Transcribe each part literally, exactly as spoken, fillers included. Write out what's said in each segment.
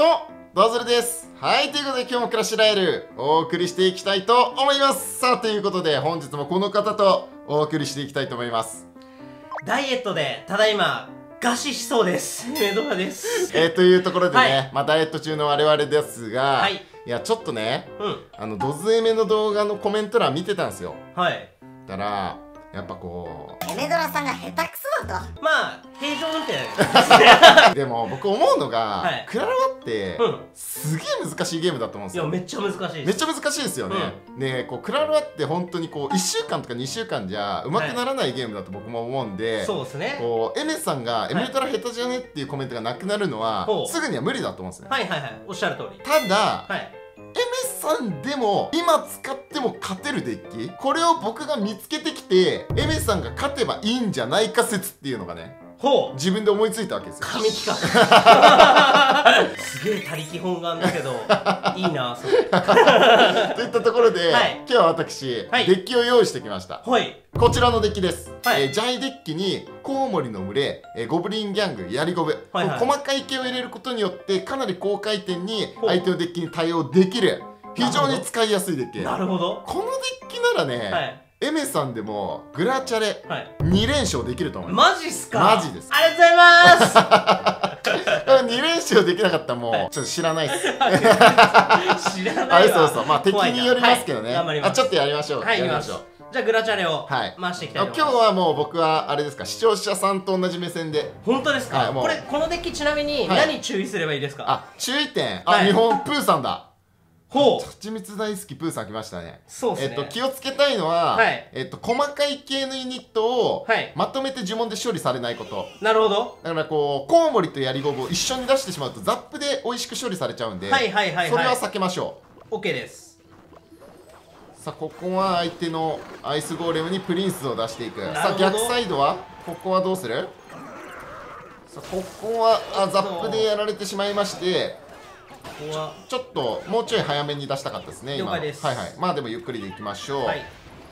と、ドズルです。はい、ということで今日もクラッシュライルお送りしていきたいと思います。さあ、ということで本日もこの方とお送りしていきたいと思います。 ダイエットでただいま餓死しそうです。メドラです。 えー、というところでね、 はい、 まあダイエット中の我々ですが、はい、いやちょっとね、うん、あのドズエメの動画のコメント欄見てたんですよ。はい。だからやっぱこうエメドラさんが下手くそだと。 まあ平常運転でも僕思うのが、はい、クラロワって、うん、すげえ難しいゲームだと思うんですよ。 いやめっちゃ難しいです。 めっちゃ難しいですよね。うん、でこうクラロワって本当にこういっしゅうかんとかにしゅうかんじゃ上手くならないゲームだと僕も思うんで、はい、そうですね。こうエメさんがエメドラ下手じゃねっていうコメントがなくなるのは、はい、すぐには無理だと思うんですね。 はいはいはい、おっしゃる通り。 ただ、はい、エメさんでも今使っても勝てるデッキ、これを僕が見つけてきてエメさんが勝てばいいんじゃないか説っていうのがね、ほう自分で思いついたわけですよ。 神企画すげえ他力本願だけどいいなそれといったところで、はい、今日は私、はい、デッキを用意してきました。はい、こちらのデッキです。はい、えー、ジャイデッキにコウモリの群れ、えー、ゴブリンギャング、ヤリゴブ、はいはい、細かい系を入れることによってかなり高回転に相手のデッキに対応できる非常に使いやすいデッキ。なるほど。このデッキならね、はい、エメさんでもグラチャレに連勝できると思います。 マジっすか。 マジです。 ありがとうございます。 に連勝できなかったらもうちょっと知らないです。 知らないわ。 そうそう、まあ敵によりますけどね。あ、ちょっとやりましょう。 はい、やりましょう。じゃあグラチャレを回していきたいと思います。 今日はもう僕はあれですか、視聴者さんと同じ目線で。 本当ですか。これこのデッキちなみに何注意すればいいですか。 あ、注意点。あ、日本プーさんだ。ほう、はちみつ大好きプーさん来ましたね。そうですね。えっと気をつけたいのは、はい、えっと細かい系のユニットをまとめて呪文で処理されないこと。なるほど。だからこうコウモリとヤリゴブを一緒に出してしまうとザップで美味しく処理されちゃうんで、はいはいはい、それは避けましょう。 OK です。さあここは相手のアイスゴーレムにプリンスを出していく。さあ逆サイドはここはどうする。さあここはあザップでやられてしまいまして、ここはちょっともうちょい早めに出したかったですね。了解です。はいはい。まあでもゆっくりでいきましょう。はい、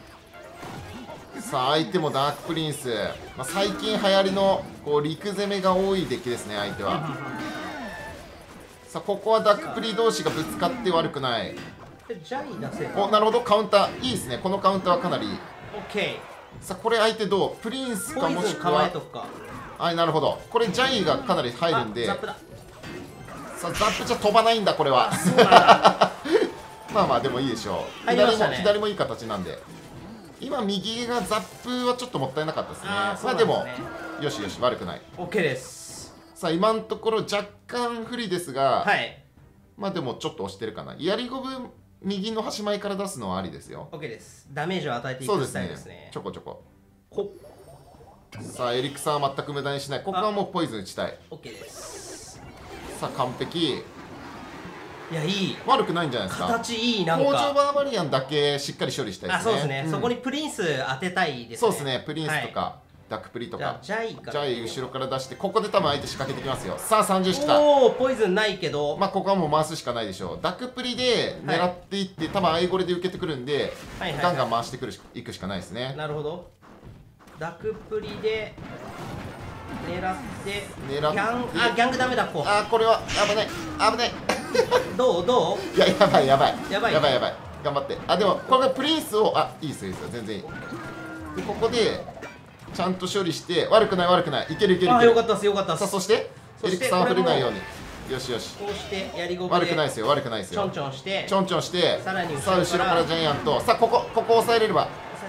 さあ相手もダークプリンス、まあ、最近流行りのこう陸攻めが多いデッキですね相手は。さあここはダークプリ同士がぶつかって悪くない。ジャイ出せる。お、なるほど。カウンターいいですね。このカウンターはかなりいい。 OK。さあこれ相手どう、プリンスかもしくは、はい、なるほど。これジャイがかなり入るんで、さあザップじゃ飛ばないんだこれは。まあまあでもいいでしょう。左も左もいい形なんで、今右がザップはちょっともったいなかったですね。まあでもよしよし、悪くない。 OK です。さあ今のところ若干不利ですが、はい、まあでもちょっと押してるかな。ヤリゴブ右の端前から出すのはありですよ。 OK です。ダメージを与えていくスタイルですね。ちょこちょこ。ほっ。さあエリクサは全く無駄にしない。ここはもうポイズン打ちたい。 OK です。さあ完璧。いや、いい。悪くないんじゃないですか。形いい。なんか工場バーバリアンだけしっかり処理したいですね。あ、そうですね、うん、そこにプリンス当てたいですね。そうですね、プリンスとか、はい、ダックプリとかジャイジャイ後ろから出して、ここで多分相手仕掛けてきますよ。さあさんじゅう下。おお、ポイズンないけど、まあここはもう回すしかないでしょう。ダックプリで狙っていって、はい、多分アイゴレで受けてくるんで、ガンガン回してくるしいくしかないですね。なるほど。ダックプリで狙って狙って、ギャン、あ、ギャングダメだ。こう、あ、これは危ない危ない。どうどう。いや、やばいやばいやばいやばいやばい。頑張って。あ、でもこれがプリンスを、あ、いいですよいいですよ、全然いい。でここでちゃんと処理して、悪くない悪くない、いけるいけるいける。あ、よかったっすよかったっす。さあそしてエリクサー触れないように。よしよし、こうしてやりごぶで悪くないですよ悪くないですよ。ちょんちょんしてちょんちょんして、さらにさあ後ろからジャイアント。さあここここ押さえれれば。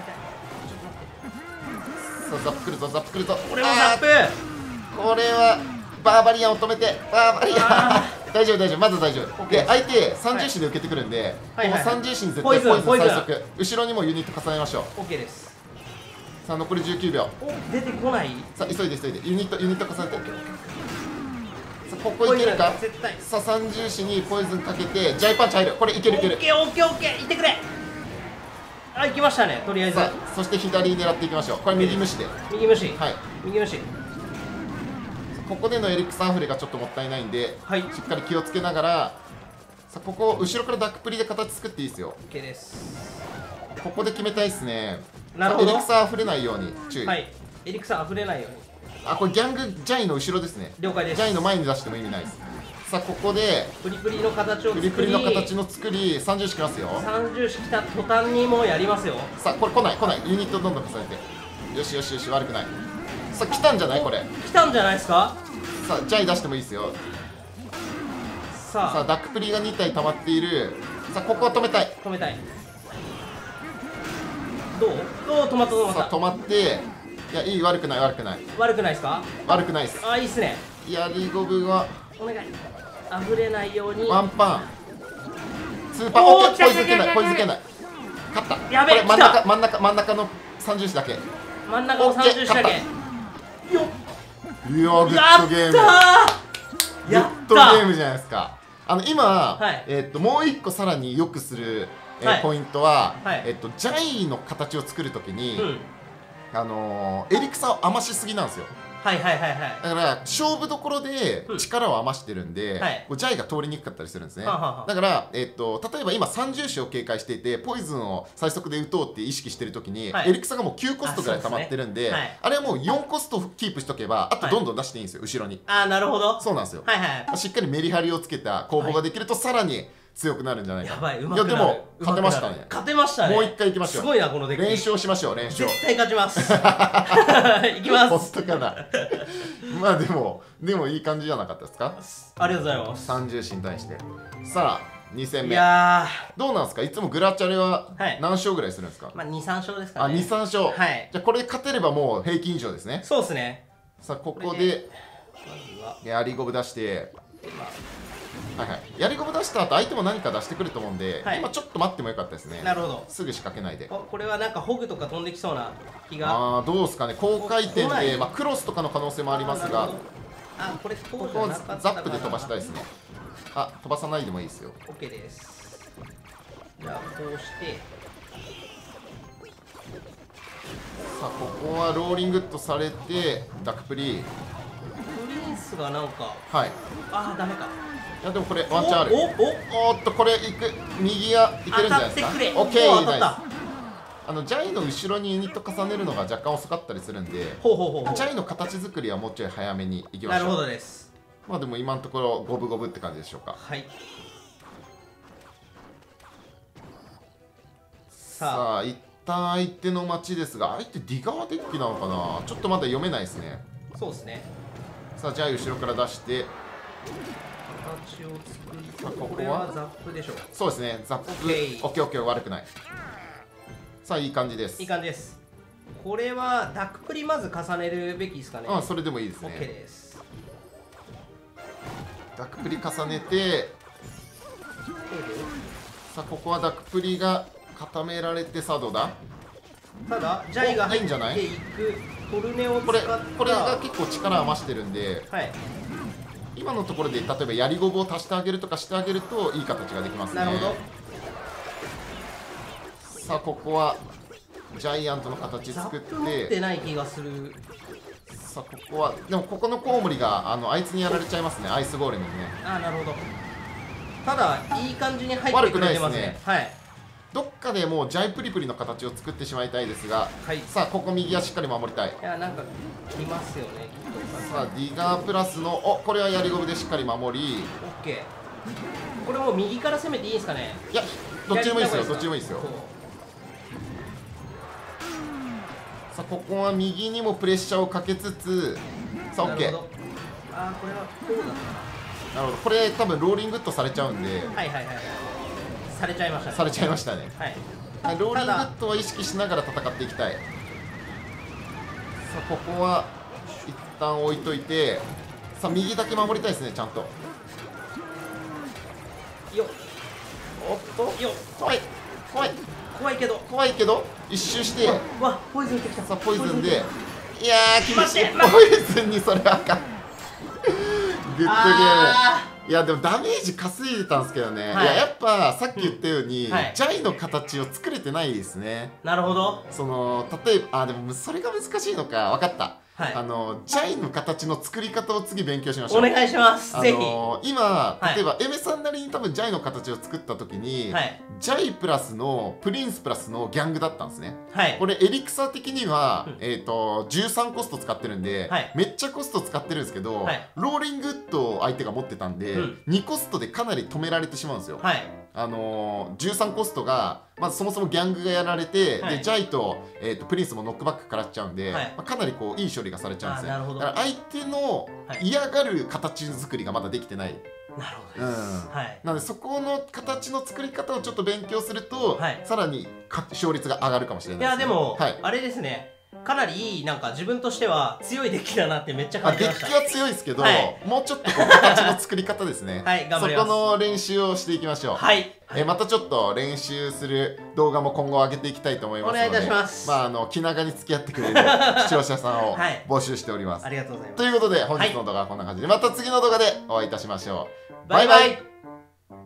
さあザップくるぞザップくるぞ。これはザップ。これはバーバリアンを止めて、バーバリアン大丈夫大丈夫、まだ大丈夫で、相手三重視で受けてくるんで、この三重視に絶対ポイズン最速。後ろにもユニット重ねましょう。 OK です。さあ残りじゅうきゅうびょう。出てこない。さあ急いで急いで、ユニットユニット重ねて。さあここいけるか。さあ三重視にポイズンかけてジャイパンチ入る。これいけるいける。 OKOKOK いってくれ。あ、行きましたね。とりあえず。そして左狙っていきましょう。これ右無視で。右無視。はい、右無視。ここでのエリクサーフレがちょっともったいないんで、はい、しっかり気をつけながら。さあここ後ろからダックプリで形作っていいですよ。 OK です。ここで決めたいですね。なるほど。エリクサー溢れないように注意。はい、エリクサー溢れないように。あ、これギャングジャイの後ろですね。了解です。ジャイの前に出しても意味ないです。 さあここでプリプリの形を作りプリプリの形の作りさんじゅうしきますよ。 さんじゅうしきた途端にもうやりますよ。 さあこれ来ない来ない、ユニットどんどん重ねて、よしよしよし、悪くない。さあ来たんじゃないこれ。 来たんじゃないですか。 さあジャイ出してもいいですよ。 さあさあダックプリがにたい溜まっている。さあここは止めたい。 止めたい。どうどう止まった止まったさあ止まって、いやいい、悪くない悪くない悪くないですか。 悪くないです。 あ、いいっすね。 やりゴブはお願い、溢れないように。 ワンパンスーパーおーオッケー、ポイズン来た来た来たけないポイズンけない、勝った。 やべえこれ真ん中来た真ん中真ん中のさんじゅうしだけ。 真ん中のさんじゅうしだけ。 オッケーよっ、 いやーグやッドゲーム、 ったーグやっッドゲーたムじゃないですか。あの今、 はいえっともう一個さらによくする、えーはいポイントは、 はいえっとジャイの形を作るときに、 うん、 あのーエリクサを余しすぎなんですよ。 はいはいはいはい。 だから勝負どころでうん力を余してるんで、 はいこうジャイが通りにくかったりするんですね。 はあはあはあだから、えっと例えば今さんじゅうしを警戒していてポイズンを最速で打とうって意識してるときに、 はいエリクサがもうきゅうコストぐらい溜まってるんで、 あそうですねはいあれはもうよんコストキープしとけばあとはいどんどん出していいんですよ、後ろに。 あー、なるほど。 そうなんですよ、 はいはい。 しっかりメリハリをつけた攻防ができるとさらに強くなるんじゃないか。 やばい、うまくなる。 いやでもうまくなる勝てましたね。 勝てましたね。 もう一回いきましょう。 すごいなこのデッキ。 連勝しましょう、連勝。 絶対勝ちます。いきます。 本当かな。まあでもでもいい感じじゃなかったですか。 ありがとうございます。 さんじゅうしに対してさあに戦い目やどうなんですか。いつもグラチャレははい何勝ぐらいするんですか。 ー、まあに、さん勝ですかあ、 ね。 に、さん勝。 はいじゃあこれで勝てればもう平均以上ですね。 そうですね。 さあこここれでまずは、 やりゴブ出して、 まはいはい、やりゴブ出した後相手も何か出してくると思うんで、 はい今ちょっと待ってもよかったですね。 あ、なるほど。 すぐ仕掛けないで。 お、これはなんかホグとか飛んできそうな気が。 ああーどうですかね。高回転来ないで、まあ、クロスとかの可能性もありますが、 あーなるほどあ、これここうじゃこをなかったかな。 ザップで飛ばしたいですね。あ、飛ばさないでもいいですよ。 OK です。じゃあこうしてさあここはローリングットされてダックプリ。 プリンスがなんか、 はい、 あーダメか。 いやでもこれワンチャンある。 おおおおーっとこれいく、右がいけるんじゃないですか。 当たってくれ。 オッケー、 お当たったナイス。あのジャイの後ろにユニット重ねるのが若干遅かったりするんで、 ほうほうほうほう。 ジャイの形作りはもうちょい早めにいきましょう。 なるほどです。 まあでも今のところ五分五分って感じでしょうか。 はい。ささあ一旦相手の町ですが、相手ディガーデッキなのかな。ちょっとまだ読めないですね。 あ、そうですね。 さあジャイ後ろから出して、 形を作り、 さあここはこれはザップでしょう。 そうですね、ザップ、 オッケーオッケーオッケー、悪くない。さあいい感じです。 いい感じです。これはダックプリまず重ねるべきですかね。 ああそれでもいいです OK ね。 です。 ダックプリ重ねて、さあここはダックプリが固められて、さあどうだ。 ただジャイが入いいんじゃないっていくトルネを使これったこれが結構力余してるんで、 はい。 今のところで例えばやりゴブを足してあげるとかしてあげるといい形ができますね。 なるほど。 さあここはジャイアントの形ザ作っップ持ってて、 ない気がする。 さあここはでもここのコウモリがあのあいつにやられちゃいますね。アイスゴーレムにね。 あーなるほど。ただいい感じに入ってくれてますね。はいどっかでもうジャイプリプリの形を作ってしまいたいですが、 はい。いさあここ右はしっかり守りたい。 やなんか来ますよねきっと。 さあディガープラスのおこれはやりゴブでしっかり守り、 オッケー。これもう右から攻めていいですかね。 いやどっちでもいいですよ、 左どっちでもいいですよ。 そうさあここは右にもプレッシャーをかけつつ、さあオッケー。 なるほど。あーこれはこうだったなるほど、これ多分ローリングットされちゃうんで、 な。はいはいはい。されちゃいましたね。 されちゃいましたね。 はい。 ローリングットは意識しながら戦っていきたい。さあここは一旦置いといて、さあ右だけ守りたいですね、ちゃんと。 よっおっとよっ怖い怖い怖いけど。 怖いけど一周して、 わわポイズンってきた。 さあポイズンで、いやー厳しい。 待ってポイズンにそれはあかん。グッドゲーム。 あいやでもダメージ稼いでたんですけどね、 はいいややっぱさっき言ったように、 うんはいジャイの形を作れてないですね。 ーなるほど。 その例えばあでもそれが難しいのか。分かった。 はい、 あのジャイの形の作り方を次勉強しましょう。 お願いします。 あのぜひ今例えば、 はエメさんなりに多分ジャイの形を作った時に、 はい、 ジャイプラスのプリンスプラスのギャングだったんですね。 はい、 これエリクサー的には、 うん、 えーとじゅうさんコスト使ってるんで、 はい、 めっちゃコスト使ってるんですけど、はい、ローリングウッドを相手が持ってたんで、うん、にコストでかなり止められてしまうんですよ。はい、あのー、じゅうさんコストがまずそもそもギャングがやられて、はい、でジャイと、えー、とプリンスもノックバック食らっちゃうんで、はい、まあ、かなりこういい処理がされちゃうんですね。だから相手の嫌がる形作りがまだできてない。 なるほどです、うん、はい、 なのでそこの形の作り方をちょっと勉強すると、はい、さらに勝率が上がるかもしれないですね。 いやでも、 はい、 あれですね、かなりいい、なんか自分としては強いデッキだなってめっちゃ感じました。 デッキは強いですけど、はい、もうちょっとこう形の作り方ですね。 はい、頑張ります。 そこの練習をしていきましょう。 はい、 えまたちょっと練習する動画も今後上げていきたいと思いますので、 お願いいたします。 まああの気長に付き合ってくれる視聴者さんを募集しております。 はい、ありがとうございます。 ということで本日の動画はこんな感じで、また次の動画でお会いいたしましょう。 バイバイ。